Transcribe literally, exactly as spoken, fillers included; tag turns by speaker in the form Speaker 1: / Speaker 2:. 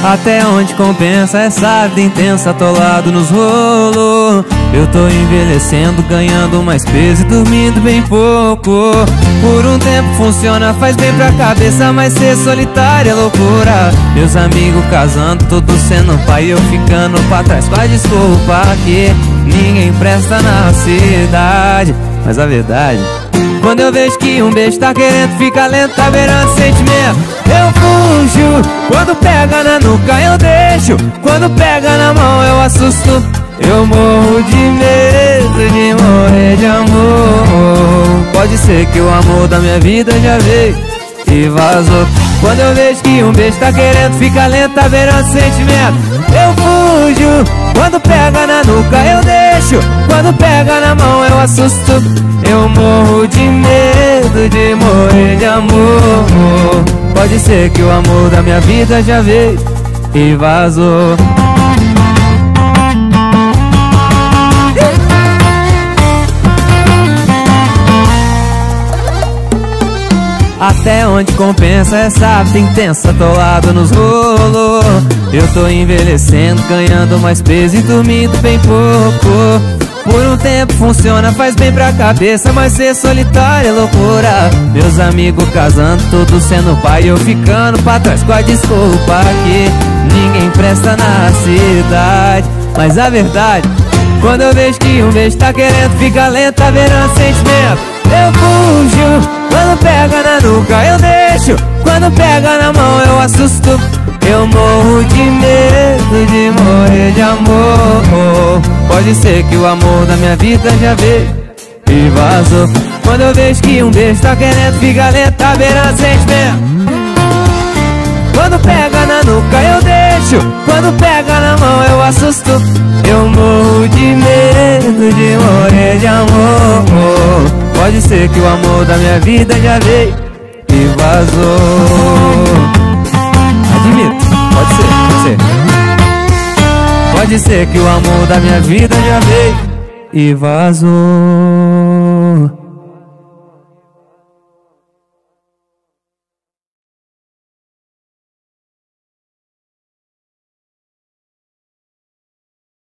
Speaker 1: Até onde compensa essa vida intensa, atolado nos rolos. Eu tô envelhecendo, ganhando mais peso e dormindo bem pouco. Por um tempo funciona, faz bem pra cabeça, mas ser solitário é loucura. Meus amigos casando, todos sendo pai, eu ficando pra trás com a desculpa que ninguém presta na cidade. Mas a verdade, quando eu vejo que um beijo tá querendo ficar lento, tá beirando sentimento, eu fujo. Quando pega na nuca eu deixo, quando pega na mão eu assusto. Eu morro de medo de morrer de amor. Pode ser que o amor da minha vida já veio e vazou. Quando eu vejo que um beijo tá querendo ficar lento, tá beirando sentimento, eu fujo. Quando pega na nuca eu deixo, quando pega na mão eu assusto. Eu morro de medo de morrer de amor. Pode ser que o amor da minha vida já veio e vazou. Até onde compensa essa vida intensa, atolado nos rolos. Eu tô envelhecendo, ganhando mais peso e dormindo bem pouco. Por um tempo funciona, faz bem pra cabeça, mas ser solitário é loucura. Meus amigos casando, todos sendo pai, eu ficando pra trás com a desculpa que ninguém presta na cidade. Mas a verdade, quando eu vejo que um beijo tá querendo ficar lento, tá beirando sentimento, eu fujo. Quando pega na nuca eu deixo, quando pega na mão eu assusto. Eu morro de medo de morrer de amor. Pode ser que o amor da minha vida já veio e vazou. Quando eu vejo que um beijo tá querendo ficar lento, tá beirando sentimento, quando pega na nuca eu deixo, quando pega na mão eu assusto. Eu morro de medo de morrer de amor. Pode ser que o amor da minha vida já veio e vazou. Admito, pode ser, pode ser. Pode ser que o amor da minha vida já veio e vazou.